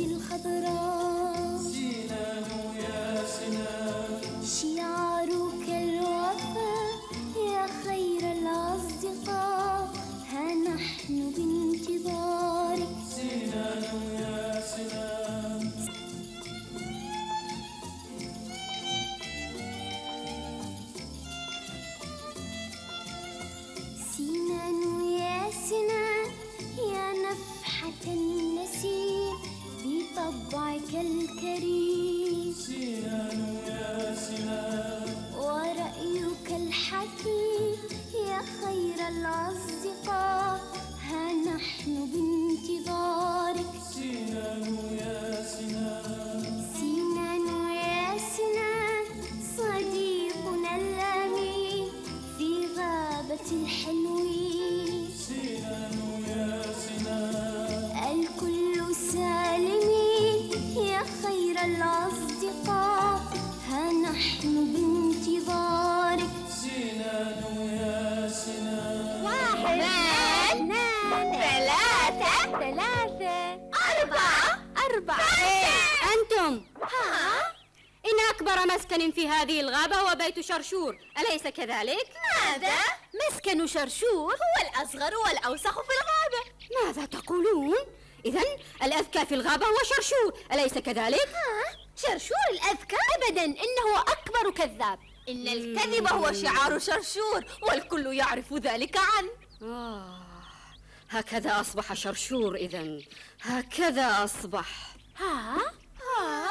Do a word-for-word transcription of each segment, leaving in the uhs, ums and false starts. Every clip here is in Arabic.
الخضراء. سنان يا سنان شعارك الوفاء يا خير الأصدقاء، ها نحن بانتظارك. سنان يا سنان سنان يا سنان يا نفحة النسيم بطبعك الكريم. سنان يا سنان ورأيك الحكيم يا خير الأصدقاء، ها نحن بانتظارك. سنان يا سنان سنان يا سنان صديقنا الأمين في غابة الحلوين. سنان يا سنان الكل سالمين يا خير الأصدقاء، ها نحن بانتظارك. سنان يا سنان واحد اثنان ثلاثة ثلاثة أربعة أربعة. أنتم ها؟ إن أكبر مسكن في هذه الغابة هو بيت شرشور، أليس كذلك؟ ماذا؟ مسكن شرشور هو الأصغر والأوسخ في الغابة. ماذا تقولون؟ إذن الأذكى في الغابة هو شرشور، أليس كذلك؟ ها؟ شرشور الأذكى؟ أبدا، إنه أكبر كذاب. إن الكذب هو شعار شرشور والكل يعرف ذلك عنه. آه، هكذا أصبح شرشور إذن، هكذا أصبح. ها؟ ها؟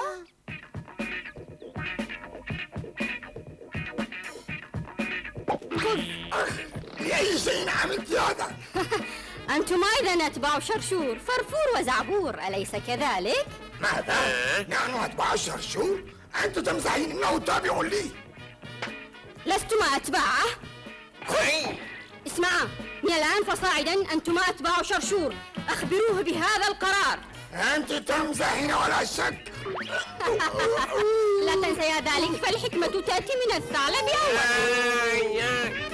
خذ. لأي شيء عملت هذا؟ أنتم أيضا أتباع شرشور، فرفور وزعبور، أليس كذلك؟ ماذا؟ نحن أتباع الشرشور؟ أنت تمزحين إنه تابع لي. لستما أتباعه؟ اسمعا، من الآن فصاعدا أنتما أتباع شرشور، أخبروه بهذا القرار. أنت تمزحين ولا شك. لا تنسيا ذلك، فالحكمة تأتي من الثعلب أولا.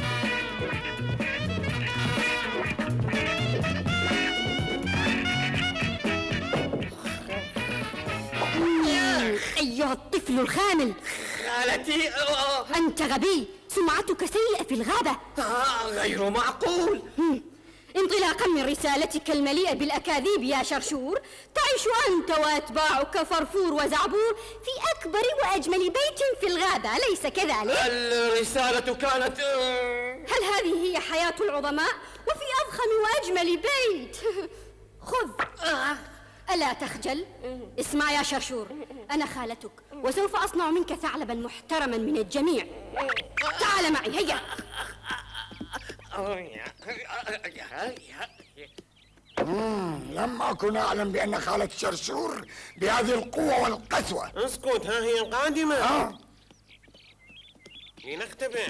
أيها الطفل الخامل، خالتي. أنت غبي، سمعتك سيئة في الغابة. آه، غير معقول. انطلاقا من رسالتك المليئة بالأكاذيب يا شرشور، تعيش أنت وأتباعك فرفور وزعبور في أكبر وأجمل بيت في الغابة، أليس كذلك؟ الرسالة كانت. هل هذه هي حياة العظماء؟ وفي أضخم وأجمل بيت. خذ. ألا تخجل؟ اسمع يا شرشور، أنا خالتك وسوف أصنع منك ثعلبا محترما من الجميع. تعال معي، هيا. مم، لم أكن أعلم بأن خالة شرشور بهذه القوة والقسوة. اسكت، ها هي قادمة. آه. لنختبئ.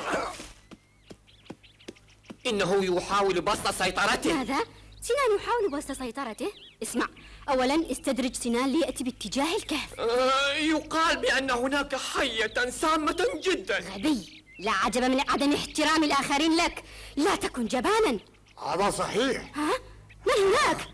إنه يحاول بسط سيطرته. ماذا؟ سنان يحاول بسط سيطرته؟ اسمع، أولا استدرج سنان ليأتي باتجاه الكهف. آه، يقال بأن هناك حية سامة جدا. غبي، لا عجب من عدم احترام الآخرين لك، لا تكن جبانا. هذا صحيح. ها؟ من هناك؟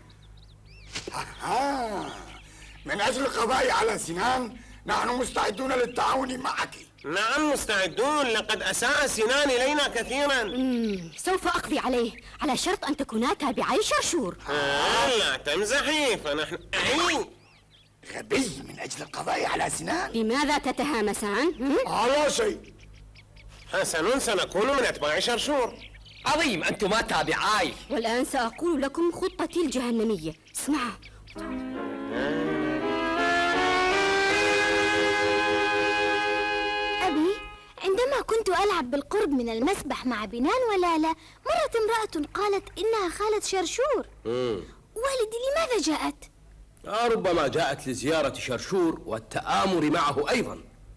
آه. من أجل القضاء على سنان نحن مستعدون للتعاون معك. نعم مستعدون، لقد أساء سنان إلينا كثيرا. مم. سوف أقضي عليه على شرط أن تكونا تابعي شرشور. آه، لا تمزحي، فنحن أي غبي من أجل القضاء على سنان. بماذا تتهامسان؟ على شيء. حسن، سنكون من أتباع شرشور. عظيم، أنتما تابعاي. والآن سأقول لكم خطتي الجهنمية، اسمعوا. أبي، عندما كنت ألعب بالقرب من المسبح مع بنان ولالا، مرت امرأة قالت إنها خالة شرشور. والدي لماذا جاءت؟ ربما جاءت لزيارة شرشور والتآمر معه أيضا.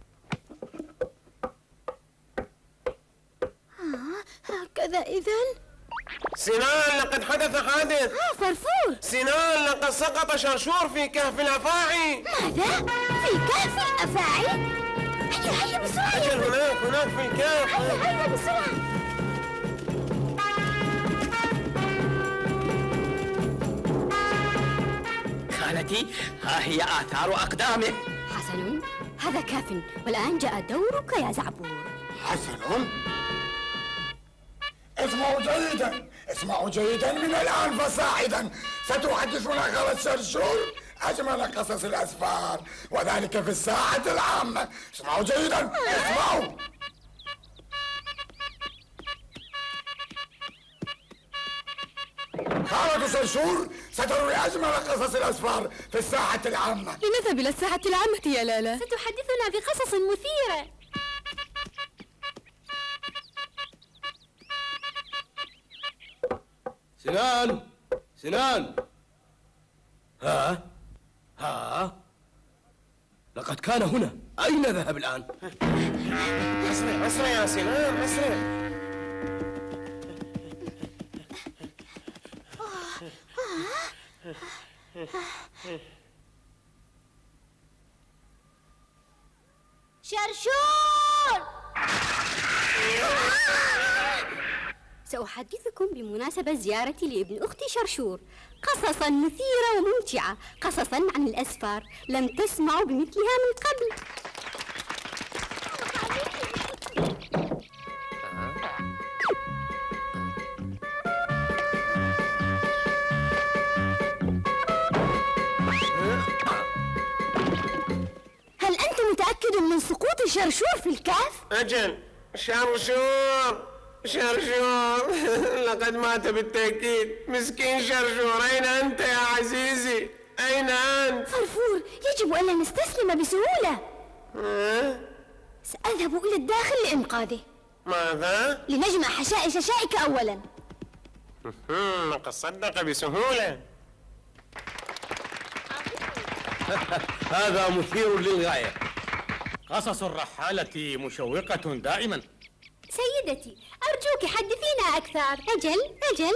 هكذا إذن؟ سنان، لقد حدث حادث. آه، فرفور. سنان، لقد سقط شرشور في كهف الأفاعي. ماذا؟ في كهف الأفاعي؟ هيا هيا بسرعة. أجل، هناك هناك في الكهف. هيا هيا بسرعة. خالتي، ها هي آثار أقدامه. حسن، هذا كاف، والآن جاء دورك يا زعبور. حسن، اسمعوا جيدا، اسمعوا جيدا من الآن فصاعدا. ستحدثنا خالة شرشور أجمل قصص الأسفار، وذلك في الساعة العامة. اسمعوا جيدا، اسمعوا. خالة شرشور ستروي أجمل قصص الأسفار في الساعة العامة. لنذهب إلى الساعة العامة يا لالا. ستحدثنا بقصص مثيرة. سنان، سنان، ها ها لقد كان هنا. أين ذهب الآن؟ اسرع اسرع يا سنان، اسرع. شرشور! سأحدثكم بمناسبة زيارتي لابن أختي شرشور قصصا مثيرة وممتعة، قصصا عن الأسفار لم تسمعوا بمثلها من قبل. هل أنت متأكد من سقوط شرشور في الكهف؟ أجل، شرشور شرشور لقد مات بالتأكيد. مسكين شرشور، أين أنت يا عزيزي؟ أين أنت؟ فرفور، يجب ألا نستسلم بسهولة. أه؟ سأذهب إلى الداخل لإنقاذه. ماذا؟ لنجمع حشائش شائك أولا. لقد صدق بسهولة. هذا مثير للغاية. قصص الرحالة مشوقة دائما. سيدتي، أرجوك حدثينا أكثر. أجل أجل.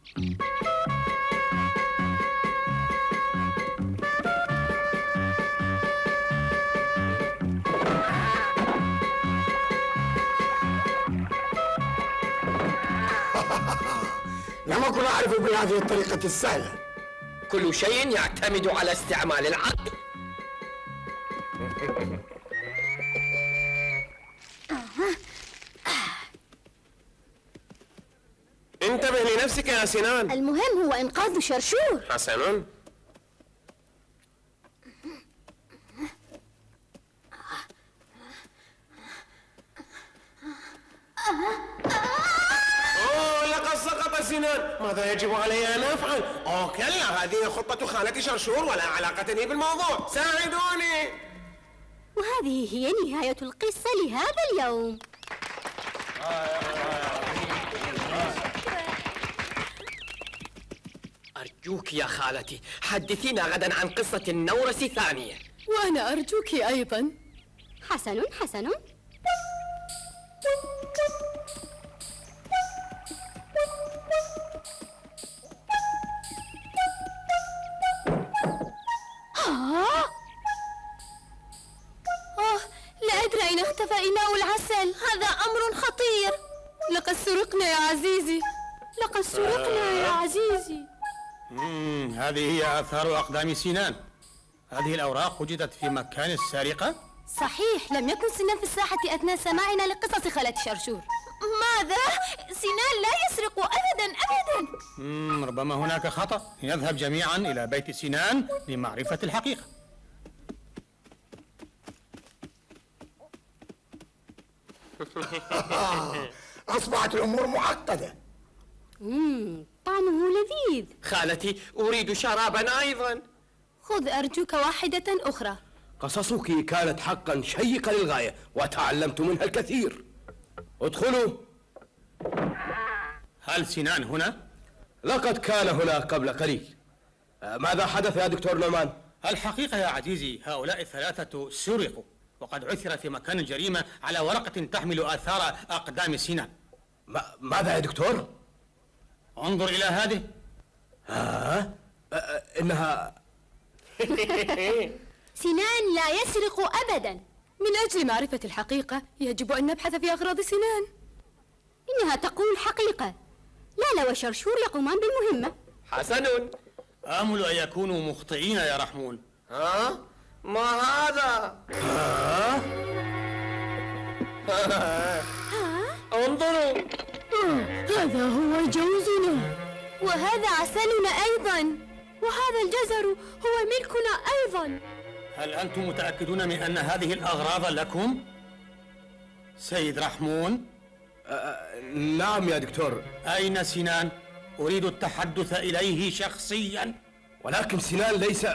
لم أكن أعرف بهذه الطريقة السهلة. كل شيء يعتمد على استعمال العقل. انتبه لنفسك يا سنان. المهم هو إنقاذ شرشور. حسن. أوه، لقد سقط سنان. ماذا يجب علي أن أفعل؟ أوه كلا، هذه خطة خالتي شرشور ولا علاقة لي بالموضوع. ساعدوني. وهذه هي نهاية القصة لهذا اليوم. أرجوك يا خالتي، حدثينا غدا عن قصة النورس ثانية. وأنا أرجوك أيضا. حسن حسن. أوه، لا أدري أين اختفى إناء العسل. هذا أمر خطير. لقد سرقنا يا عزيزي. لقد سرقنا يا عزيزي. مم. هذه هي آثار أقدام سنان. هذه الأوراق وجدت في مكان السرقة؟ صحيح، لم يكن سنان في الساحة أثناء سماعنا لقصص خالة شرشور. ماذا؟ سنان لا يسرق أبدا أبدا. مم. ربما هناك خطأ. نذهب جميعا إلى بيت سنان لمعرفة الحقيقة. أصبحت الأمور معقدة. مم. طعمه لذيذ. خالتي، أريد شرابا أيضا. خذ أرجوك واحدة أخرى. قصصك كانت حقا شيقة للغاية، وتعلمت منها الكثير. ادخلوا. هل سنان هنا؟ لقد كان هنا قبل قليل. ماذا حدث يا دكتور نومان؟ الحقيقة يا عزيزي، هؤلاء الثلاثة سرقوا، وقد عثر في مكان الجريمة على ورقة تحمل آثار أقدام سنان. ما ماذا يا دكتور؟ انظر إلى هذه. ها؟ أه إنها سنان لا يسرق أبدا. من أجل معرفة الحقيقة يجب أن نبحث في أغراض سنان. إنها تقول الحقيقة. لالا وشرشور يقومان بالمهمة. حسن، آمل أن يكونوا مخطئين يا رحمون. ها؟ ما هذا؟ ها؟ انظروا، هذا هو جوزنا، وهذا عسلنا أيضا، وهذا الجزر هو ملكنا أيضا. هل أنتم متأكدون من أن هذه الأغراض لكم؟ سيد رحمون؟ أه نعم يا دكتور. أين سنان؟ أريد التحدث إليه شخصيا. ولكن سنان ليس.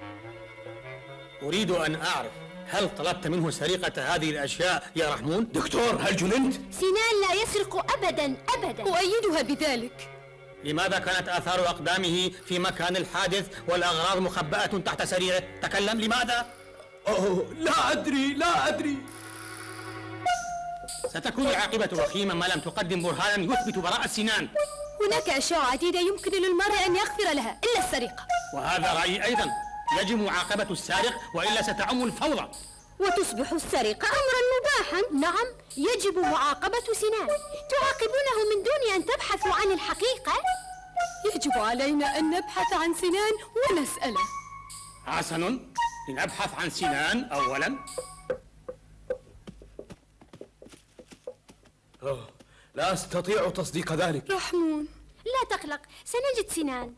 أريد أن أعرف، هل طلبت منه سرقة هذه الأشياء يا رحمون؟ دكتور هل جننت؟ سنان لا يسرق أبدا أبدا. أؤيدها بذلك. لماذا كانت آثار أقدامه في مكان الحادث والأغراض مخبأة تحت سريره؟ تكلم، لماذا؟ أوه لا أدري لا أدري. ستكون العاقبة وخيما ما لم تقدم برهانا يثبت براءة سنان. هناك أشياء عديدة يمكن للمرء أن يغفر لها إلا السرقة. وهذا رأيي أيضا، يجب معاقبة السارق وإلا ستعم الفوضى وتصبح السرقة أمرا مباحا. نعم، يجب معاقبة سنان. تعاقبونه من دون أن تبحثوا عن الحقيقة؟ يجب علينا أن نبحث عن سنان ونسأله. حسن، لنبحث عن سنان أولا. أوه لا أستطيع تصديق ذلك. رحمون، لا تقلق، سنجد سنان.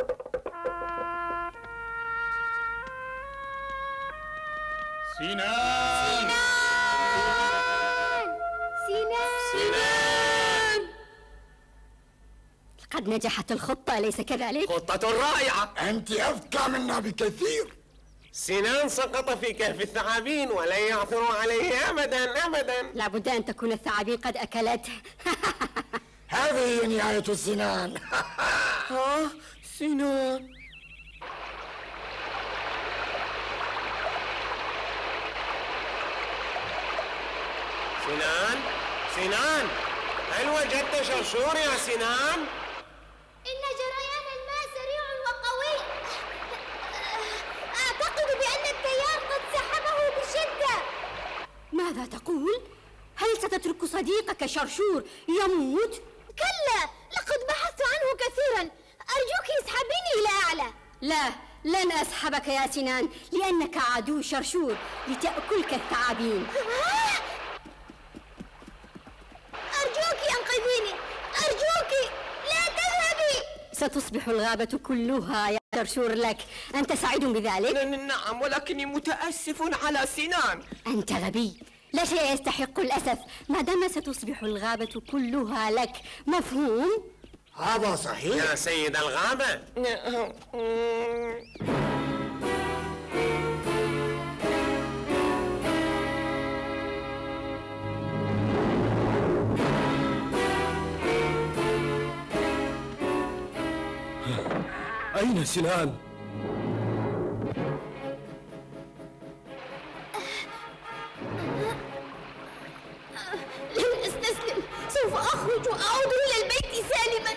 سنان سنان سنان. قد نجحت الخطة، أليس كذلك؟ خطة رائعة. أنت أذكى منا بكثير. سنان سقط في كهف الثعابين ولن يعثروا عليه أبدا أبدا. لابد أن تكون الثعابين قد أكلته. هذه هي نهاية السنان. ها؟ سنان. سنان سنان، هل وجدت شرشور يا سنان؟ إن جريان الماء سريع وقوي. أعتقد بأن التيار قد سحبه بشدة. ماذا تقول؟ هل ستترك صديقك شرشور يموت؟ كلا، لقد بحثت عنه كثيرا. أرجوك اسحبيني إلى أعلى. لا، لن أسحبك يا سنان، لأنك عدو شرشور لتأكلك الثعابين. أرجوك أنقذيني، أرجوك لا تذهبي. ستصبح الغابة كلها يا شرشور لك. أنت سعيد بذلك؟ نعم، ولكني متأسف على سنان. أنت غبي، لا شيء يستحق الأسف ما دام ستصبح الغابة كلها لك. مفهوم؟ هذا صحيح يا سيد الغابة. أين سنان؟ لن أستسلم، سوف أخرج وأعود إلى البيت سالما.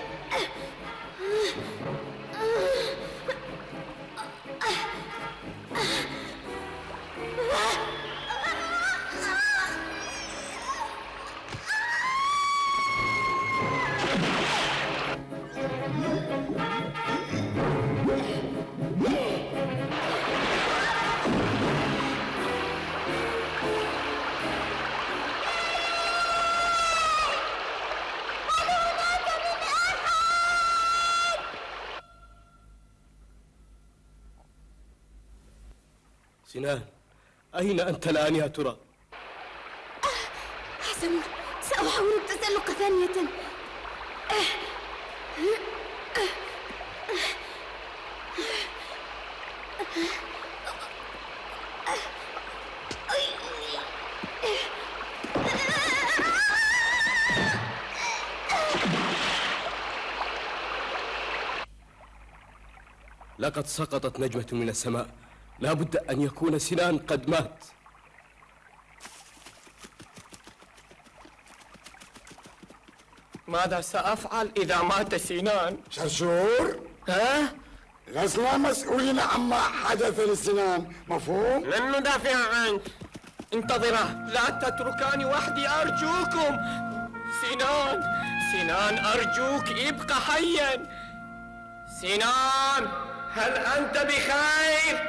سنان، أين أنت الآن يا ترى؟ حسن، سأحاول التسلق ثانية. لقد سقطت نجمة من السماء، لا بد أن يكون سنان قد مات. ماذا سأفعل إذا مات سنان؟ شرشور، ها؟ لسنا مسؤولين عما حدث لسنان، مفهوم؟ لن ندافع عنك. انتظره، لا تتركاني وحدي أرجوكم. سنان، سنان أرجوك ابق حيا. سنان، هل أنت بخير؟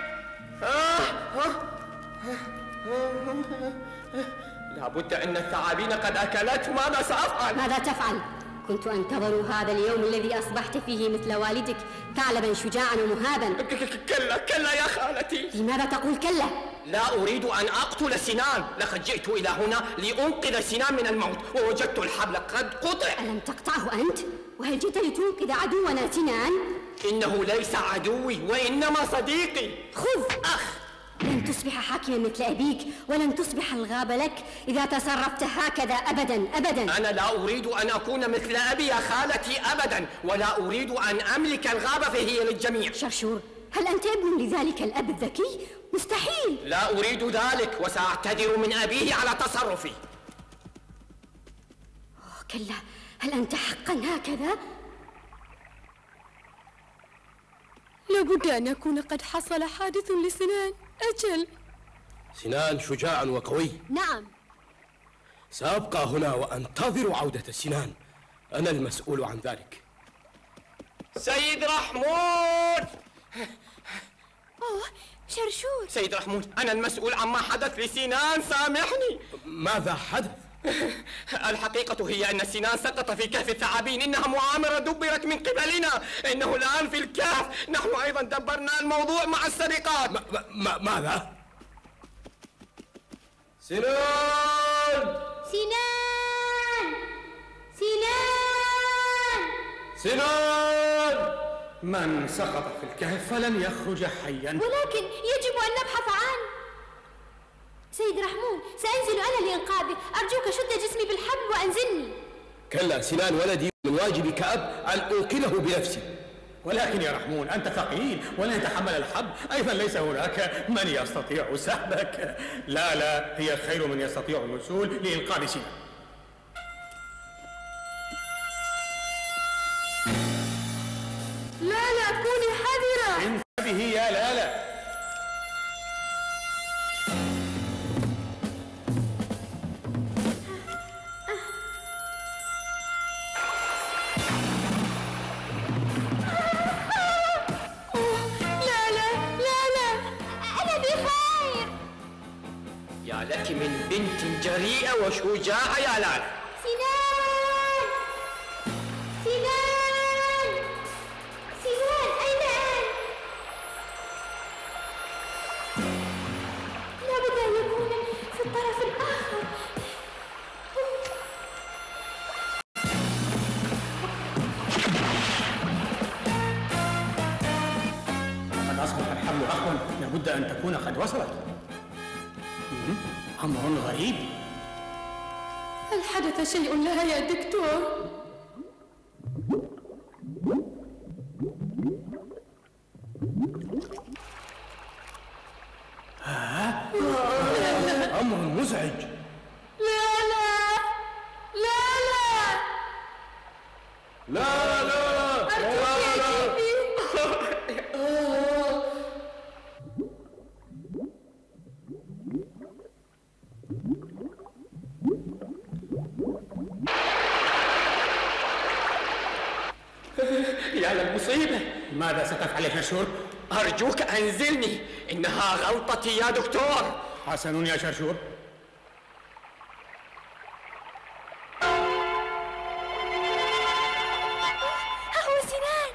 لابد أن الثعابين قد أكلته. ماذا سأفعل؟ ماذا تفعل؟ كنت أنتظر هذا اليوم الذي أصبحت فيه مثل والدك، ثعلبا شجاعا ومهابا. كلا كلا يا خالتي. لماذا تقول كلا؟ لا أريد أن أقتل سنان. لقد جئت إلى هنا لأنقذ سنان من الموت، ووجدت الحبل قد قطع. ألم تقطعه أنت؟ وهل جئت لتنقذ عدونا سنان؟ إنه ليس عدوي وإنما صديقي. خذ. أخ، لن تصبح حاكما مثل أبيك، ولن تصبح الغابة لك إذا تصرفت هكذا أبدا أبدا. أنا لا أريد أن أكون مثل أبي يا خالتي أبدا، ولا أريد أن أملك الغابة فهي للجميع. شرشور، هل أنت ابن لذلك الأب الذكي؟ مستحيل. لا أريد ذلك، وسأعتذر من أبيه على تصرفي. أوه كلا، هل أنت حقا هكذا؟ لابد أن يكون قد حصل حادث لسنان. أجل. سنان شجاع وقوي. نعم. سأبقى هنا وأنتظر عودة سنان، أنا المسؤول عن ذلك. سيد رحمون. أوه شرشور. سيد رحمون، أنا المسؤول عما حدث لسنان، سامحني. ماذا حدث؟ الحقيقة هي أن سنان سقط في كهف الثعابين. إنها مؤامرة دبرت من قبلنا. إنه الآن في الكهف. نحن أيضا دبرنا الموضوع مع السرقات. ما ما ماذا؟ سنان سنان سنان سنان. من سقط في الكهف فلن يخرج حيا. ولكن يجب أن نبحث عنه. سيد رحمون، سأنزل أنا لإنقاذه. أرجوك شد جسمي بالحبل وأنزلني. كلا، سنان ولدي، من واجبي كأب أن أنقذه بنفسي. ولكن يا رحمون أنت ثقيل ولن يتحمل الحبل، أيضا ليس هناك من يستطيع سحبك. لا لا، هي خير من يستطيع الوصول لإنقاذ سنان. لا لا، كوني حذرة. انتبهي يا لالا. يا لك من بنت جريئة وشجاعة يا لالا. سنان سنان سنان، أين أنت؟ لابد أن يكون في الطرف الآخر. قد أصبح الحبل أخوان، لابد أن تكون قد وصلت. أمر غريب. هل حدث شيء لها يا دكتور؟ أمر مزعج. لا لا لا لا لا لا أرجوك يا جيبي. يا للمصيبة. ماذا ستفعل يا شرشور؟ أرجوك أنزلني، إنها غلطتي يا دكتور. حسن يا شرشور. ها هو سنان.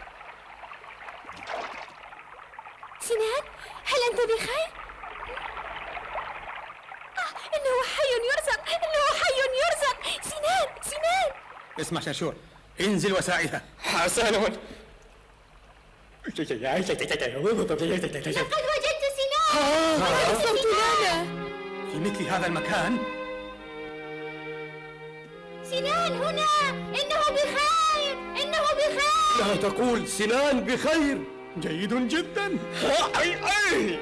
سنان، هل أنت بخير؟ آه، إنه حي يرزق، إنه حي يرزق. سنان سنان. اسمع شرشور، انزل وساعدها. حسن. لقد وجدت سنان. هذا صوت لالا. في مثل هذا المكان؟ سنان هنا. إنه بخير، إنه بخير. لا تقول سنان بخير. جيد جدا. أي أي.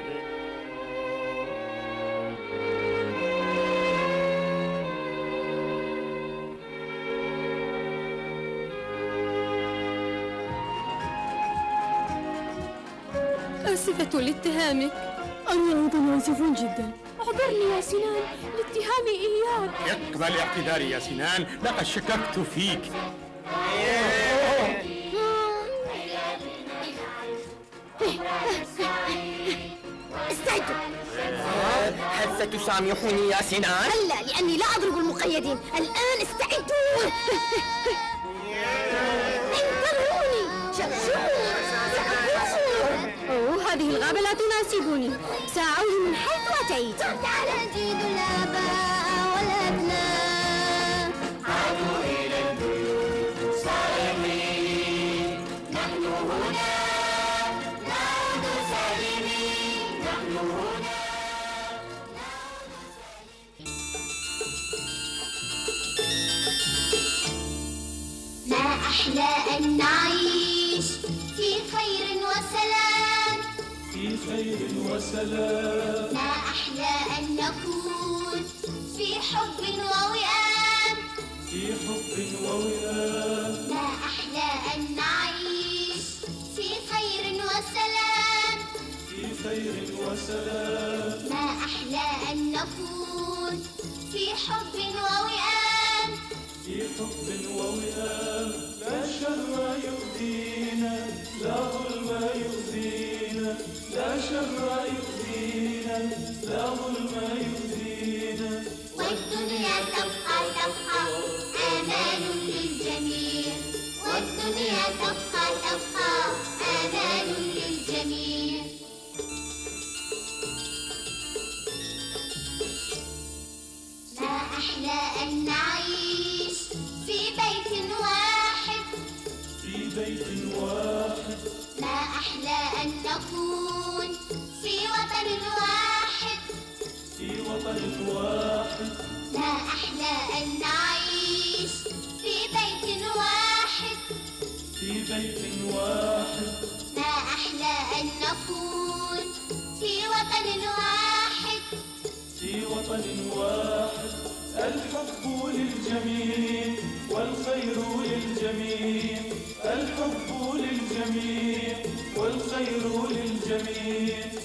آسفة لاتهامك. أنا أيضا آسف جدا. اعذرني يا سنان لاتهامي إياك. اقبل اعتذاري يا سنان، لقد شككت فيك. إيه، استعدوا. هل ستسامحني يا سنان؟ هلا، لأني لا أضرب المقيدين. الآن استعدوا. انتظروني. شرشور شرشور. أوه، هذه الغابة لا تناسبني. سأعود من حيث أتيت. تعال نجد الآباء والأبناء. عادوا إلى البيوت صالحين. نحن هنا نعود سالمين. نحن هنا. ما أحلى أن نعيش في خير وسلام. في خير وسلام. ما أحلى أن نكون في حب ووئام. في حب ووئام. ما أحلى أن نعيش في خير وسلام. في خير وسلام. ما أحلى أن نكون في حب ووئام. في حب ووئام. لا شر يؤذينا، لا ظلم يؤذينا. لا شر يؤذينا، لا ظلم يؤذينا. والدنيا تبقى تبقى آمان للجميع. والدنيا تبقى تبقى آمان للجميع. ما أحلى أن نعيش في بيت واحد. في بيت واحد. ما أحلى أن نكون في وطن واحد. في وطن واحد. ما أحلى أن نعيش في بيت واحد. في بيت واحد. ما أحلى أن نكون في وطن واحد. في وطن واحد. الحب للجميع والخير للجميع. الحب للجميع والخير للجميع.